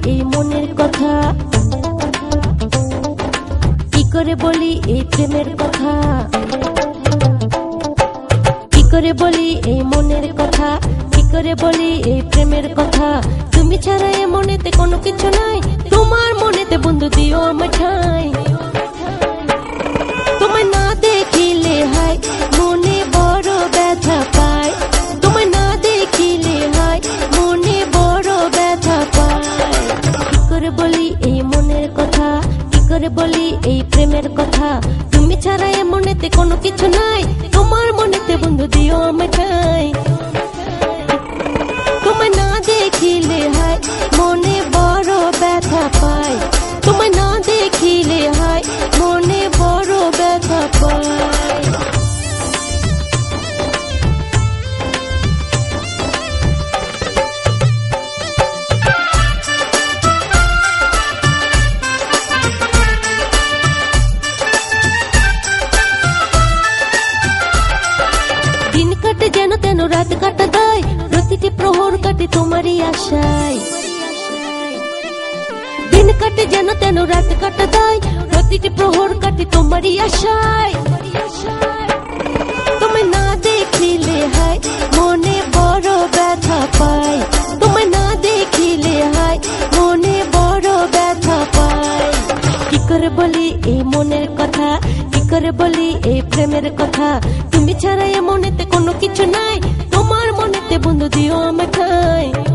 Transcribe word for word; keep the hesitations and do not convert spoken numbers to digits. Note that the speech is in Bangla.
এই মনের কথা, কি করে বলি এই প্রেমের কথা, কি করে বলি এই মনের কথা, কি করে বলি এই প্রেমের কথা। তুমি ছাড়া এ মনেতে কোনো কিছু নাই, তোমার মনেতে বন্ধু দিও আমার ঠাই। তোমায় না দেখিলে হায় মনে বড় ব্যথা পায়, তোমায় না দেখিলে হায় মনে বড় ব্যথা পায়। কি করে বলি এই মনের কথা, কি করে বলি এই প্রেমের কথা। তুমি ছাড়া এ মনেতে কোনো কিছু নাই, তোমার মনেতে বন্ধু দিও আমার ঠাই। তোমায় না দেখিলে হায় মনে বড় ব্যথা পায়, তোমায় না দেখিলে হায় মনে বড় ব্যথা পায়। দিন কাটে যেন তেন রাত কাটা দেয়, প্রতিটি প্রহর কাটে তোমারই আশায়। দিন কাটে যেন তেন রাত কাটা দেয়, প্রতিটি প্রহর কাটে তোমারই আশায়। তুমি না দেখিলে হায় মনে বড় ব্যথা পায়, তুমি না দেখিলে হায় মনে বড় ব্যথা পায়। কি করে বলি এই মনের কথা, কি করে বলি এই প্রেমের কথা। তুমি ছাড়া এ মনেতে কোনো কিছু নাই, তোমার মনেতে বন্ধু দিও আমার ঠাই।